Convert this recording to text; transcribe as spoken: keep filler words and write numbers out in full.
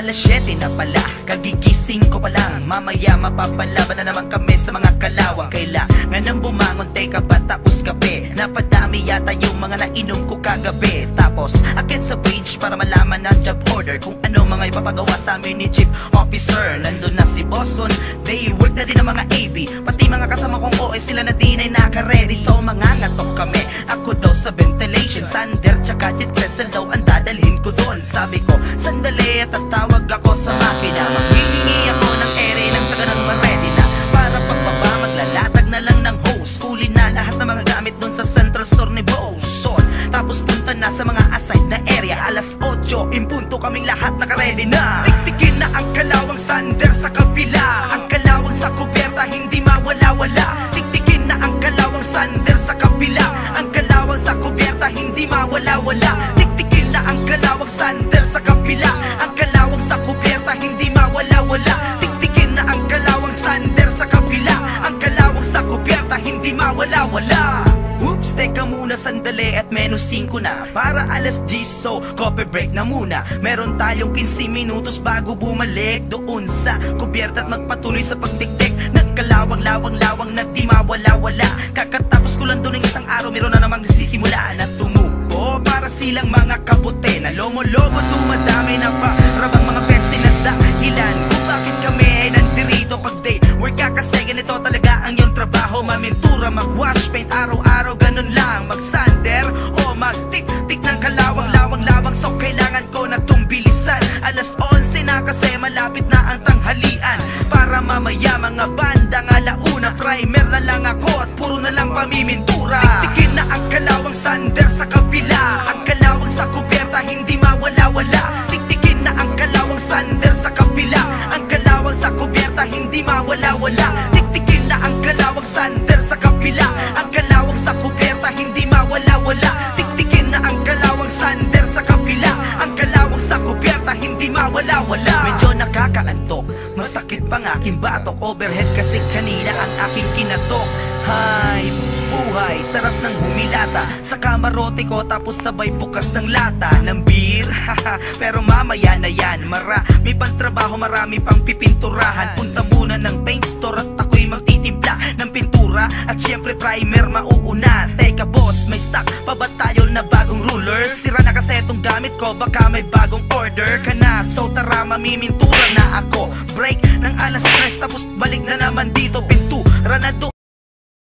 Alas siyete na pala, kagigising ko pa lang. Mamaya mapapalaban na naman kami sa mga kalawang. Kailangan nang bumangon, teka ba tapos kape? Napadami yata yung mga nainom ko kagabi. Tapos akit sa bridge para malaman ang job order, kung ano mga ipapagawa sa amin ni Chief Officer. Nandun na si Boston, they work na din ang mga A B. Pati mga kasama kong O S, sila na din ay naka-ready. So mangangatok kami, ako daw sa ventilation. Sander tsaka jet set daw ang dadalhin ko doon. Sabi ko, sandali at tatawag ako sa makina. Maghihingi ako ng ere nang sa ganun ma-ready na. Para pagbaba maglalatag na lang ng hose. Kulin na lahat ng mga gamit doon sa central store ni Boson. Tapos punta na sa mga assigned na area. Alas otso, impunto kaming lahat naka-ready na. Tiktikin na ang kalawang sander sa kabila. Ang kalawang sa kuberta hindi mawala-wala. Tiktikin na ang kalawang sander sa kabila. Ang kalawang sa kuberta hindi mawala-wala. Tiktikin na ang kalawang sander sa kabila. Ang kalawang sa kuberta hindi mawala-wala. Tiktikin na ang kalawang sander sa kabila. Ang kalawang sa kuberta hindi mawala-wala. Oops, teka muna sandali at menos singko na. Para alas diyes, so coffee break na muna. Meron tayong fifteen minutos bago bumalik doon sa kubyerta at magpatuloy sa pagtiktik ng kalawang-lawang-lawang na di mawala-wala. Kakatapos ko lang doon ng isang araw, meron na namang nasisimula na tumubo. Para silang mga kabute na lomo-lobo, dumadami na parabang mga peste na dahilan kung bakit kami ay nandirito pag day work ka. Kasi ganito talaga ang iyong trabaho, mamintura, mag-wash paint araw-araw, ganun lang. Mag-sander o mag-tik-tik ng kalawang-lawang-lawang. So kailangan ko na itong bilisan. Alas onse na kasi malapit na ang tanghalian. Para mamaya mga bandang alauna, primer na lang ako at puro na lang pamimintura. Tiktikin na ang kalawang sander sa kabila. Ang kalawang sa kuberta hindi mawala-wala. Tiktikin na ang kalawang sander sa kabila. Ang kalawang sa kuberta hindi mawala-wala. Tiktikin na ang kalawang sander sa kabila. Ang kalawang sa kuberta hindi mawala-wala. Tiktikin na ang kalawang sander sa kabila. Ang kalawang sa kuberta hindi mawala-wala. Medyo nakakaantok, masakit pang aking batok. Overhead kasi kanina ang aking kinatok. Hay, buhay, sarap ng humilata sa kamarote ko, tapos sabay bukas ng lata ng beer. Pero mamaya na yan, marami pang trabaho, marami pang pipinturahan. Punta muna ng paint store at ako'y magtitimpla ng pintura. At syempre primer mauuna. Teka boss, may stock pa ba tayo na bagong rulers? Sira na kasi itong gamit ko, baka may bagong order ka na. So tara, mamimintura na ako. Break ng alas tres, tapos balik na naman dito. Pintura na doon